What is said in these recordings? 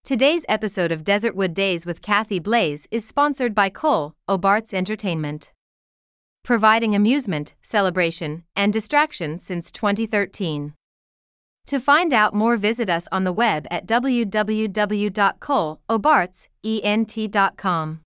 Today's episode of Desertwood Days with Kathy Blaze is sponsored by Cole Obarts Entertainment, providing amusement, celebration, and distraction since 2013. To find out more, visit us on the web at www.coleobartsent.com.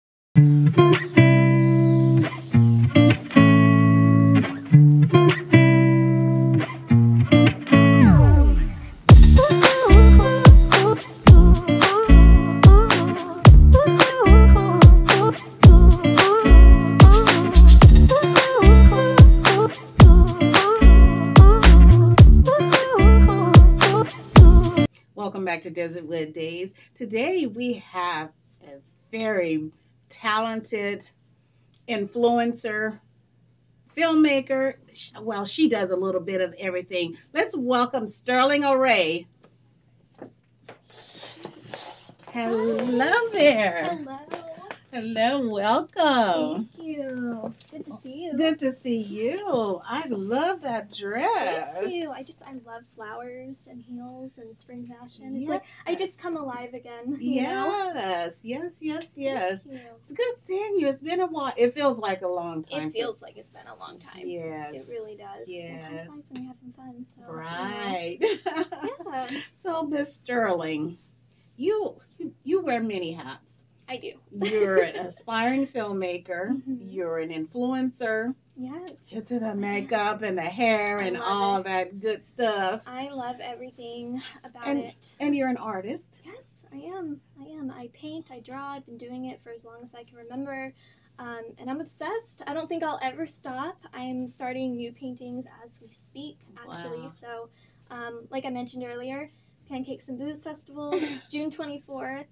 Welcome back to Desertwood Days. Today we have a very talented influencer, filmmaker. Well, she does a little bit of everything. Let's welcome Sterling Oray. Hello there. Hello. Hello, welcome. Thank you. Good to see you. Good to see you. I love that dress. Thank you. I love flowers and heels and spring fashion. It's Yes. like I just come alive again. Yes. Thank you. It's good seeing you. It's been a while. It feels like a long time. It feels like it's been a long time. Yes. It really does. Yes. Time flies when you're having fun. So, Right. Yeah, So, Miss Sterling, you wear many hats. I do. You're an aspiring filmmaker. Mhm. You're an influencer. Yes. You're to the makeup and the hair I and love all it. that good stuff. I love everything about And- it. And you're an artist. Yes, I am. I paint, I draw. I've been doing it for as long as I can remember. And I'm obsessed. I don't think I'll ever stop. I'm starting new paintings as we speak, actually. Wow. So, like I mentioned earlier, Pancakes and Booze Festival. It's June 24th.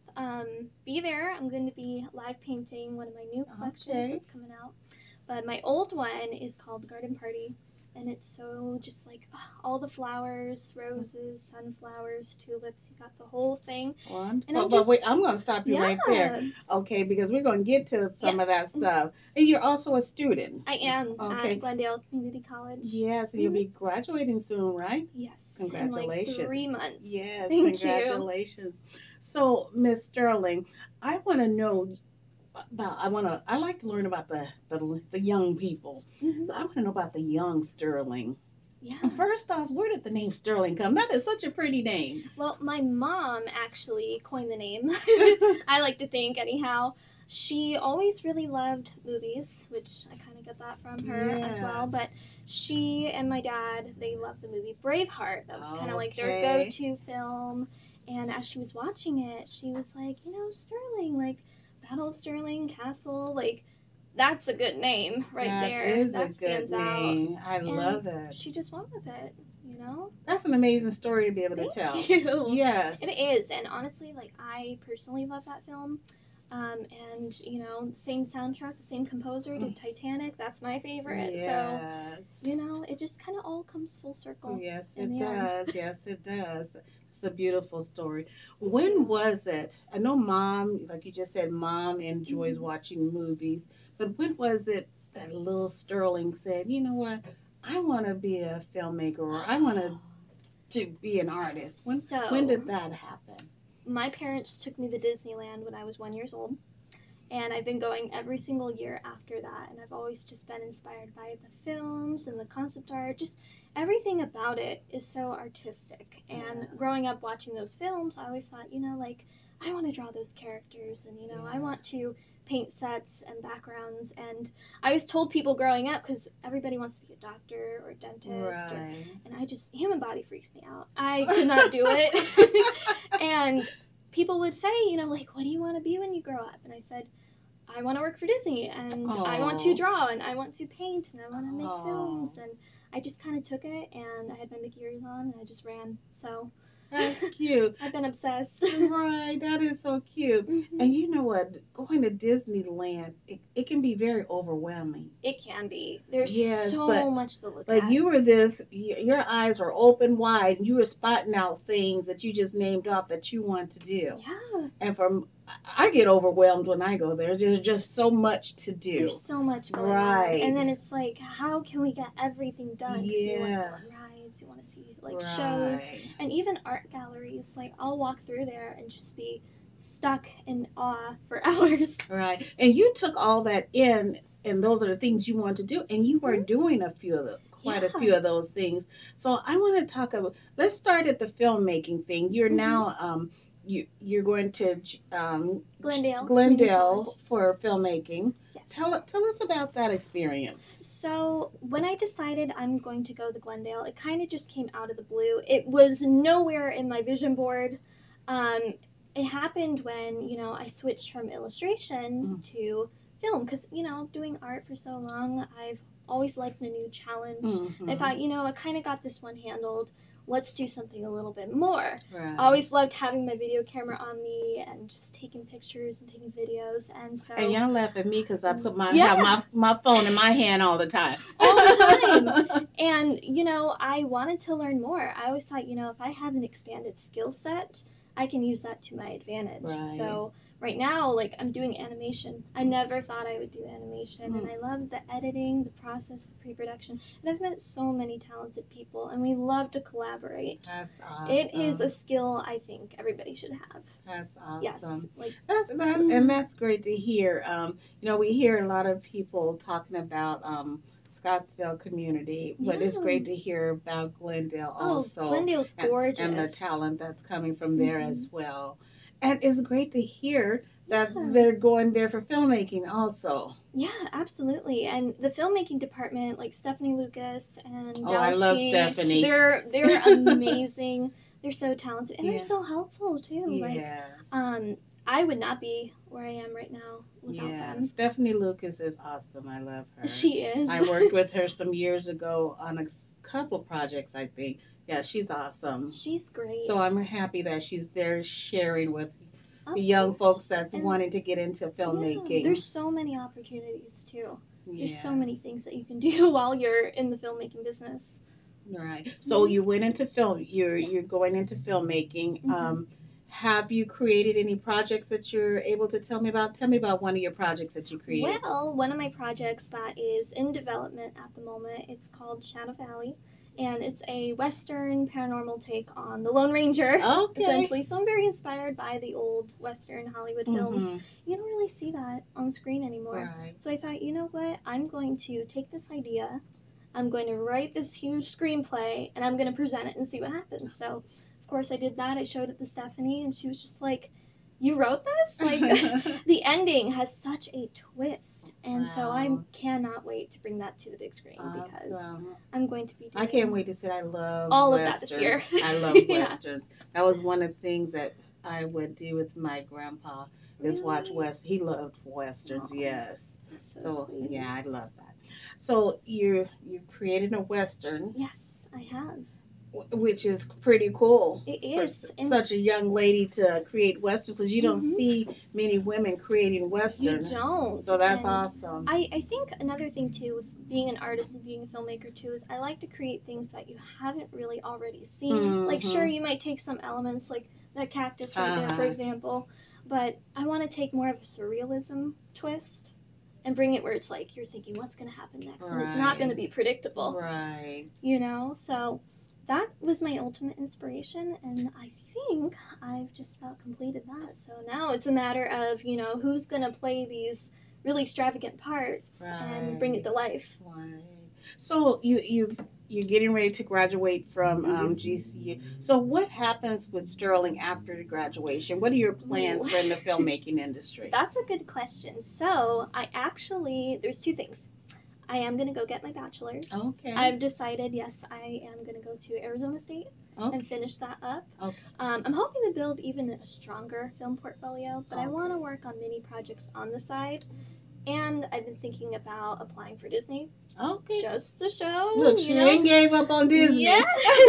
Be there. I'm going to be live painting one of my new collections Okay. that's coming out. But my old one is called Garden Party. And it's so just like all the flowers, roses, sunflowers, tulips. You got the whole thing. And I'm But just- wait, I'm going to stop you right there. Okay, because we're going to get to some of that Yes. stuff. And you're also a student. I am Okay. at Glendale Community College. Yes, and you'll be graduating soon, right? Yes. Congratulations. In like 3 months. Yes, Thank congratulations. So, Miss Sterling, I want to know about. I like to learn about the young people. Mhm. So I want to know about the young Sterling. Yeah. First off, where did the name Sterling come? That is such a pretty name. Well, my mom actually coined the name. I like to think, anyhow. She always really loved movies, which I kind of get that from her as well. Yes. But she and my dad, they loved the movie Braveheart. That was kind of like their Okay. go-to film. And as she was watching it, she was like, Sterling, like Battle of Stirling Castle, like that's a good name right there. That is that a good stands out. name. I love it. She just went with it, That's an amazing story to be able to Thank tell. you. Yes. It is, and honestly, like I personally love that film. And same soundtrack, the same composer did Titanic. That's my favorite. Yes. So, it just kind of all comes full circle. Yes, in it the end. does. Yes, it does. It's a beautiful story. When was it? I know Mom, like you just said, Mom enjoys watching movies. But when was it that little Sterling said, you know what, I want to be a filmmaker, or I want to be an artist? When did that happen? My parents took me to Disneyland when I was 1 year old, and I've been going every single year after that, and I've always just been inspired by the films and the concept art. Just everything about it is so artistic, and growing up watching those films, I always thought, I want to draw those characters, and I want to paint sets and backgrounds. And I always told people growing up, because everybody wants to be a doctor or a dentist, and human body freaks me out. I could not do it. And people would say, what do you want to be when you grow up? And I said, I want to work for Disney, and I want to draw, and I want to paint, and I want to make films. And I just kind of took it, and I had my Mickey ears on, and I just ran. So That's cute. I've been obsessed. Right, that is so cute. Mm-hmm. And you know what? Going to Disneyland, it can be very overwhelming. It can be. There's Yes, so much to look at. But you were your eyes were open wide, and you were spotting out things that you just named off that you want to do. Yeah. And I get overwhelmed when I go there. There's just so much to do. There's so much going Right. on. And then it's like, how can we get everything done? 'Cause you want to go on rides museums you want to see, like shows, and even art galleries. Like I'll walk through there and just be stuck in awe for hours. Right. And you took all that in, and those are the things you want to do, and you were doing a few of them. Quite a few of those things. So I want to talk about. Let's start at the filmmaking thing. You're now you're going to Glendale for filmmaking. Yes. Tell us about that experience. So when I decided I'm going to go to Glendale, it kind of just came out of the blue. It was nowhere in my vision board. It happened when I switched from illustration to film, because doing art for so long, I've always liked a new challenge. I thought, I kind of got this one handled. Let's do something a little bit more. Right. I always loved having my video camera on me and just taking pictures and taking videos. And y'all laugh at me because I put have my phone in my hand all the time. All the time. And, I wanted to learn more. I always thought, if I have an expanded skill set, I can use that to my advantage. Right. So right now, I'm doing animation. I never thought I would do animation, and I love the editing, the process, the pre-production. And I've met so many talented people, and we love to collaborate. That's awesome. It is a skill I think everybody should have. That's awesome. Yes, and that's great to hear. We hear a lot of people talking about Scottsdale community, but it's great to hear about Glendale also. Glendale's gorgeous. And the talent that's coming from there as well. And it's great to hear that they're going there for filmmaking also. Yeah, absolutely. And the filmmaking department, like Stephanie Lucas and Dallas I love Page, Stephanie. They're amazing. They're so talented, and they're so helpful too. Yes. I would not be where I am right now without them. Stephanie Lucas is awesome. I love her. She is. I worked with her some years ago on a couple projects, I think. Yeah, she's awesome. She's great. So I'm happy that she's there sharing with the young folks that's wanting to get into filmmaking. Yeah, there's so many opportunities too. There's so many things that you can do while you're in the filmmaking business. Right. So you went into film. You're going into filmmaking. Have you created any projects that you're able to tell me about? Tell me about one of your projects that you created. Well, one of my projects that is in development at the moment, it's called Shadow Valley, and it's a Western paranormal take on the Lone Ranger, essentially. So I'm very inspired by the old Western Hollywood films. You don't really see that on screen anymore. Right. So I thought, you know what? I'm going to take this idea, I'm going to write this huge screenplay, and I'm going to present it and see what happens. So of course I did that. I showed it to Stephanie, and she was just like, you wrote this? The ending has such a twist, and so I cannot wait to bring that to the big screen because I'm going to be doing... I can't wait to see it. I love all Westerns. of that this year. I love Westerns. That was one of the things that I would do with my grandpa is watch West. He loved Westerns, yes. So sweet. Yeah, I love that. So you've created a Western. Yes, I have. Which is pretty cool. It is. For such a young lady to create Westerns, because you don't see many women creating Westerns. You don't. So that's awesome. I think another thing, too, with being an artist and being a filmmaker, too, is I like to create things that you haven't really already seen. Like, sure, you might take some elements, like that cactus right there, for example, but I want to take more of a surrealism twist and bring it where it's like you're thinking, what's going to happen next? And it's not going to be predictable. Right. So... that was my ultimate inspiration, and I think I've just about completed that. So now it's a matter of, who's going to play these really extravagant parts and bring it to life. Right. So you're getting ready to graduate from GCU. So what happens with Sterling after graduation? What are your plans for in the filmmaking industry? That's a good question. So there's two things. I am going to go get my bachelor's. Okay. I've decided, yes, I am going to go to Arizona State and finish that up. Okay. I'm hoping to build even a stronger film portfolio, but I want to work on mini projects on the side. And I've been thinking about applying for Disney. Okay. Just to show. Look, she ain't gave up on Disney. Yeah.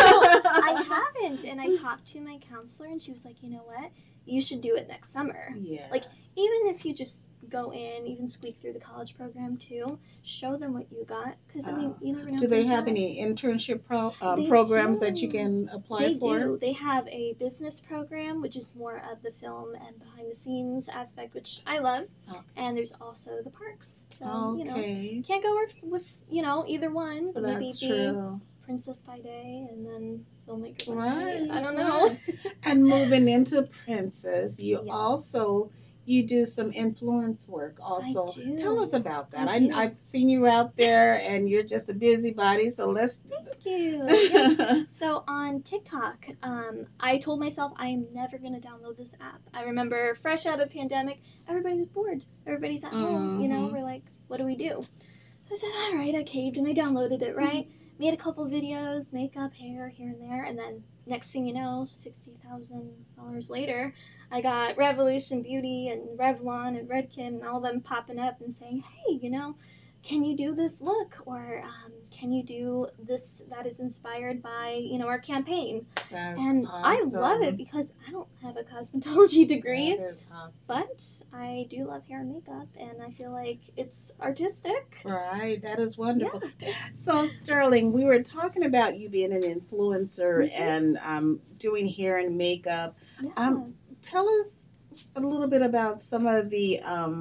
I haven't. And I talked to my counselor, and she was like, you know what? You should do it next summer. Yeah. Even if you just go in, even squeak through the college program too, show them what you got, because you never know. Do they have any internship programs that you can apply for? They do. They have a business program, which is more of the film and behind the scenes aspect, which I love. And there's also the parks. So can't go with either one. Well, maybe that's true. princess by day and then filmmaker by Right. night. I don't know. And moving into princess, you Yes. also you do some influence work also. I do. Tell us about that. I do. I've seen you out there and you're just a busybody, so let's Thank you. Yes. So on TikTok, I told myself I am never going to download this app. I remember fresh out of the pandemic, everybody was bored. Everybody's at home, you know, we're like, what do we do? So I said, all right, I caved and I downloaded it, right? Made a couple videos, makeup, hair, here and there, and then next thing you know, $60,000 later, I got Revolution Beauty and Revlon and Redken and all them popping up and saying, hey, you know, can you do this look? Or can you do this that is inspired by, you know, our campaign? That's And I love awesome. it because I don't have a cosmetology degree, That is awesome. but I do love hair and makeup, and I feel like it's artistic. Right, that is wonderful. Yeah. So Sterling, we were talking about you being an influencer and doing hair and makeup. Yeah. Tell us a little bit about some of the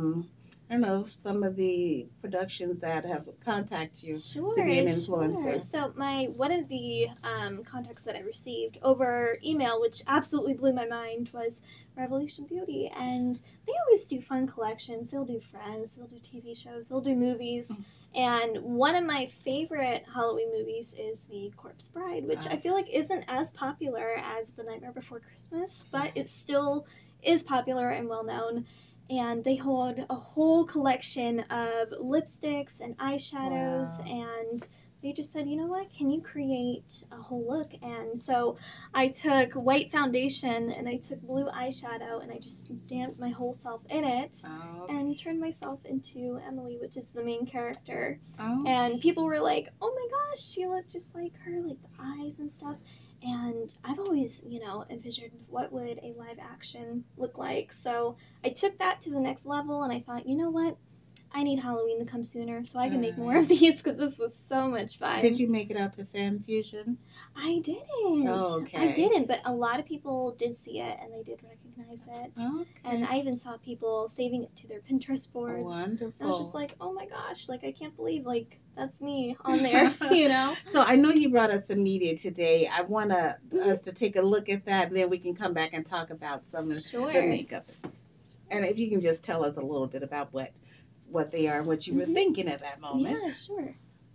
I don't know, some of the productions that have contacted you Sure, to be an influencer. Sure. So one of the contacts that I received over email, which absolutely blew my mind, was Revolution Beauty, and they always do fun collections. They'll do Friends, they'll do TV shows, they'll do movies, and one of my favorite Halloween movies is The Corpse Bride, which I feel like isn't as popular as The Nightmare Before Christmas, but it still is popular and well known. And they hold a whole collection of lipsticks and eyeshadows, and they just said, you know what, can you create a whole look? And so I took white foundation and I took blue eyeshadow and I just damped my whole self in it and turned myself into Emily, which is the main character. And people were like, oh my gosh, you look just like her, like the eyes and stuff. And I've always, you know, envisioned what would a live action look like. So I took that to the next level and I thought, you know what? I need Halloween to come sooner so I can make more of these because this was so much fun. Did you make it out to Fan Fusion? I didn't. Oh, okay. I didn't, but a lot of people did see it and they did recognize it. Okay. And I even saw people saving it to their Pinterest boards. Wonderful. And I was just like, oh my gosh, like I can't believe like that's me on there, you know? So I know you brought us some media today. I want us to take a look at that and then we can come back and talk about some of the makeup. And if you can just tell us a little bit about what they are, what you were thinking at that moment. Yeah, sure.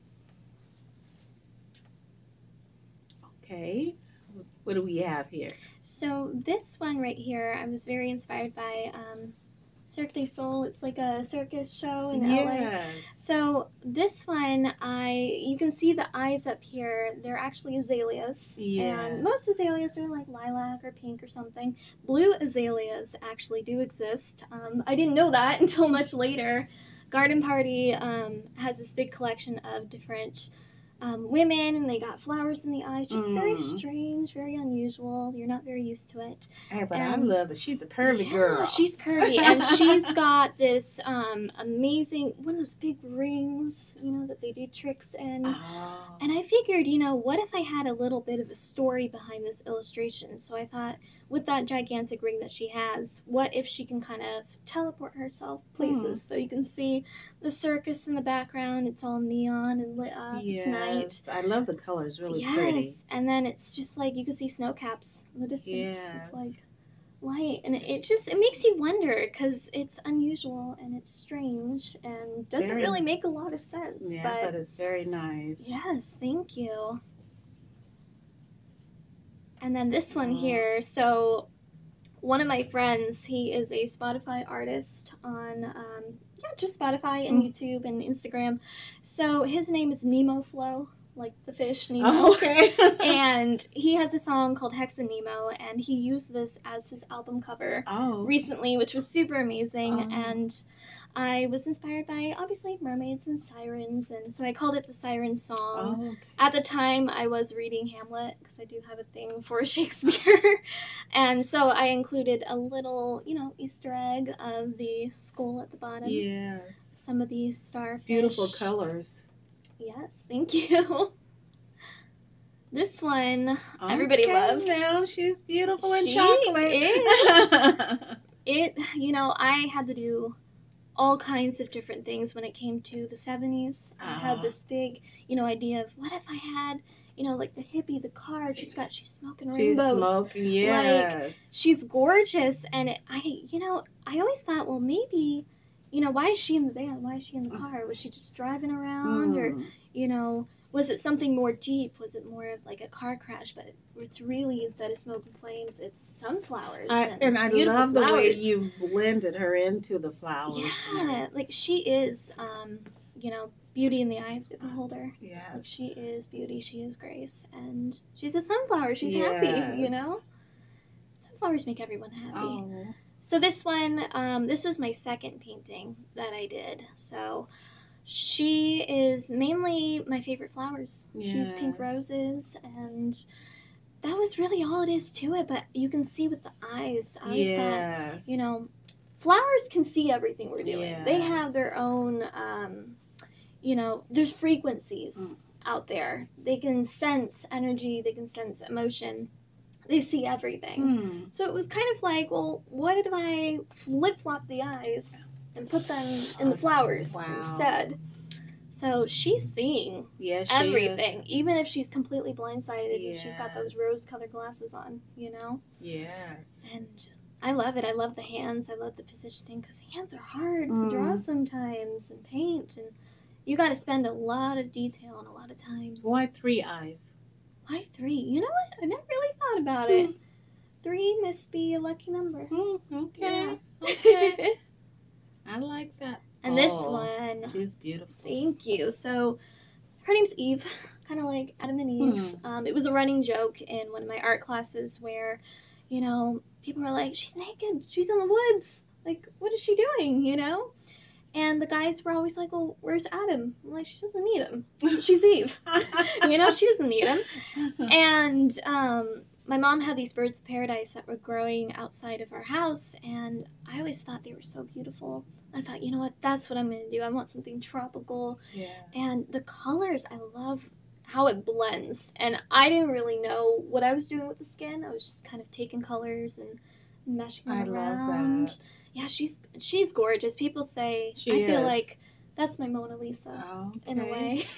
Okay. What do we have here? So this one right here, I was very inspired by Cirque du Soleil. It's like a circus show in LA. So this one, you can see the eyes up here. They're actually azaleas. And most azaleas are like lilac or pink or something. Blue azaleas actually do exist. I didn't know that until much later. Garden Party has this big collection of different women, and they got flowers in the eyes. Just very strange, very unusual. You're not very used to it. Hey, but I love that. She's a curvy girl. She's curvy, and she's got this amazing, one of those big rings, you know, that they do tricks in. And I figured, you know, what if I had a little bit of a story behind this illustration? So I thought, with that gigantic ring that she has, what if she can kind of teleport herself places? So you can see the circus in the background. It's all neon and lit up. It's night. I love the colors. Really pretty. And then it's just like you can see snow caps in the distance. It's like light, and it makes you wonder because it's unusual and it's strange and doesn't really make a lot of sense. Yeah, but it's very nice. Yes, thank you. And then this one here, so one of my friends, he is a Spotify artist on, just Spotify and YouTube and Instagram. So his name is Nemo Flow, like the fish Nemo. Oh, okay. And he has a song called Hex and Nemo, and he used this as his album cover recently, which was super amazing. And I was inspired by, obviously, mermaids and sirens, and so I called it the Siren Song. At the time, I was reading Hamlet, because I do have a thing for Shakespeare, and so I included a little, you know, Easter egg of the skull at the bottom. Yes. Some of these starfish. Beautiful colors. Yes, thank you. This one, everybody loves. Now she's beautiful in she chocolate. Is. You know, I had to do all kinds of different things when it came to the 70s. I had this big, you know, idea of what if I had, you know, like the hippie, the card. She's smoking She's rainbows. smoking, yes. Like, she's gorgeous. And I always thought, well, maybe, you know, why is she in the van? Why is she in the car? Was she just driving around? Or, you know, was it something more deep? Was it more of like a car crash? But it's really, instead of smoke and flames, it's sunflowers. And I love the way you blended her into the flowers. Yeah, like she is, you know, beauty in the eye of the beholder. Yes. Like, she is beauty, she is grace, and she's a sunflower. She's happy, you know? Sunflowers make everyone happy. Oh. So this one, this was my second painting that I did. So she is mainly my favorite flowers. She's pink roses, and that was really all it is to it. But you can see with the eyes, I always thought, you know, flowers can see everything we're doing. Yes. They have their own, you know, there's frequencies out there. They can sense energy, they can sense emotion. They see everything. So it was kind of like, well, what if I flip-flop the eyes and put them in the flowers instead? So she's seeing everything, even if she's completely blindsided and she's got those rose-colored glasses on, you know? Yes. And I love it. I love the hands. I love the positioning, because hands are hard to draw sometimes and paint, and you got to spend a lot of detail and a lot of time. Why 3 eyes? Why 3? You know what? I never really thought about it. 3 must be a lucky number. Okay. Yeah. Okay. I like that. And this one. She's beautiful. Thank you. So her name's Eve, kind of like Adam and Eve. It was a running joke in one of my art classes where, you know, people were like, she's naked. She's in the woods. Like, what is she doing, you know? And the guys were always like, well, where's Adam? I'm like, she doesn't need him. She's Eve. You know, she doesn't need him. And my mom had these birds of paradise that were growing outside of our house, and I always thought they were so beautiful. I thought, you know what, that's what I'm going to do. I want something tropical. Yeah. And the colors, I love how it blends. And I didn't really know what I was doing with the skin. I was just kind of taking colors and meshing them around. Love that. Yeah, she's gorgeous. People say, I feel like that's my Mona Lisa in a way.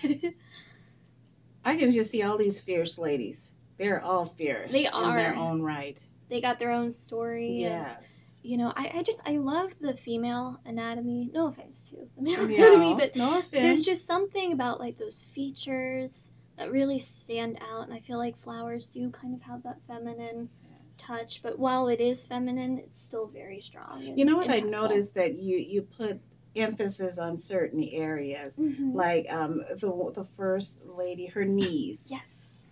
I can just see all these fierce ladies. They're all fierce. They are. In their own right. They got their own story. Yes. And, you know, I love the female anatomy. No offense to the male anatomy, but no offense. There's just something about like those features that really stand out. And I feel like flowers do kind of have that feminine touch, but while it is feminine, it's still very strong. You know what I noticed, that you put emphasis on certain areas, like the first lady, her knees. Yes.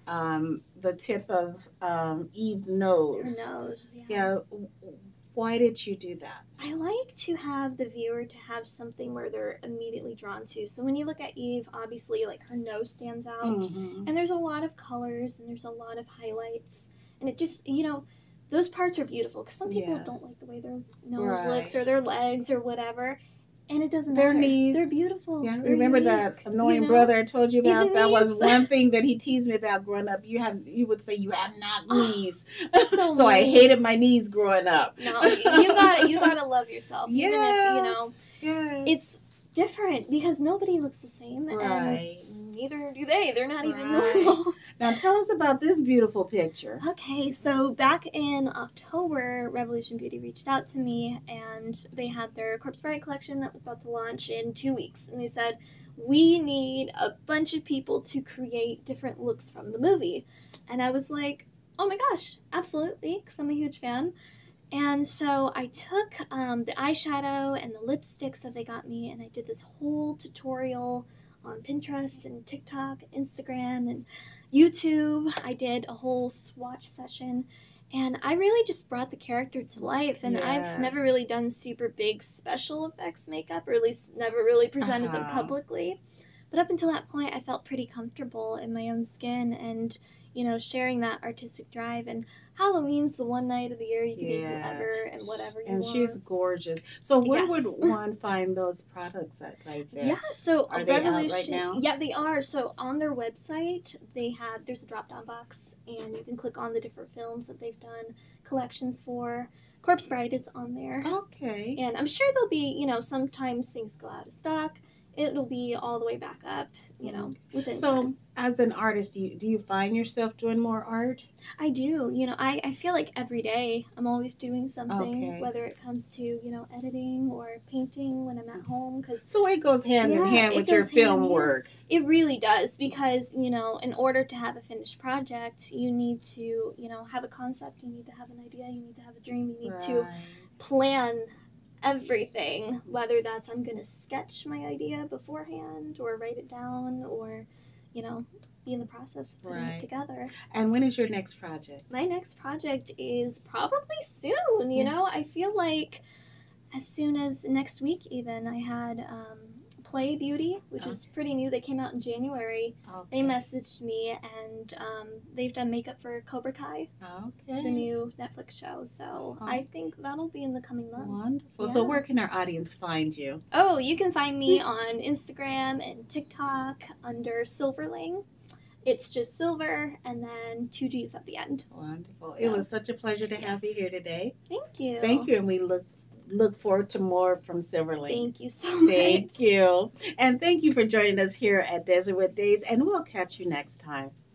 The tip of Eve's nose. Her nose. Yeah. Why did you do that? I like to have the viewer to have something where they're immediately drawn to. So when you look at Eve, obviously, like, her nose stands out, and there's a lot of colors and there's a lot of highlights. And it just, you know, those parts are beautiful, because some people don't like the way their nose looks or their legs or whatever. And it doesn't matter. Their knees. They're beautiful. Yeah, They're remember unique, that annoying brother I told you about? That was knees. one thing that he teased me about growing up. You would say you have not knees. So I hated my knees growing up. No, you gotta love yourself. Yes. Even if, you know, yes. It's different, because nobody looks the same. Right. And neither do they. They're not even normal. Now tell us about this beautiful picture. Okay, so back in October, Revolution Beauty reached out to me, and they had their Corpse Bride collection that was about to launch in 2 weeks. And they said, we need a bunch of people to create different looks from the movie. And I was like, oh my gosh, absolutely, because I'm a huge fan. And so I took the eyeshadow and the lipsticks that they got me, and I did this whole tutorial on Pinterest and TikTok, Instagram, and YouTube. I did a whole swatch session, and I really just brought the character to life. And I've never really done super big special effects makeup, or at least never really presented them publicly. But up until that point, I felt pretty comfortable in my own skin and, you know, sharing that artistic drive. And Halloween's the one night of the year you can be whoever and whatever you want. And she's gorge's. So where would one find those products at right there? Yeah, so are they out right now? Yeah, they are. So on their website, there's a drop-down box, and you can click on the different films that they've done collections for. Corpse Bride is on there. Okay. And I'm sure there'll be, you know, sometimes things go out of stock. it'll be all the way back up, you know, within So, time. as an artist, do you find yourself doing more art? I do. You know, I feel like every day I'm always doing something, Okay. whether it comes to, you know, editing or painting when I'm at home. Cause So it goes hand in Yeah, hand it with your goes hand in film hand. work. it really does, because, you know, in order to have a finished project, you need to, you know, have a concept, you need to have an idea, you need to have a dream, you need to plan everything, whether that's I'm going to sketch my idea beforehand or write it down or, you know, be in the process of putting it together. And when is your next project? My next project is probably soon, you know. I feel like as soon as next week even. I had Play Beauty, which is pretty new. They came out in January. They messaged me, and they've done makeup for Cobra Kai, the new Netflix show. So I think that'll be in the coming months. Wonderful. So where can our audience find you? Oh, you can find me on Instagram and TikTok under Silverling. It's just silver and then 2 G's at the end. Wonderful. So, it was such a pleasure to have you here today. Thank you. Thank you, and we look forward to more from Silverling. Thank you so much. Thank you. And thank you for joining us here at Desertwood Days, and we'll catch you next time.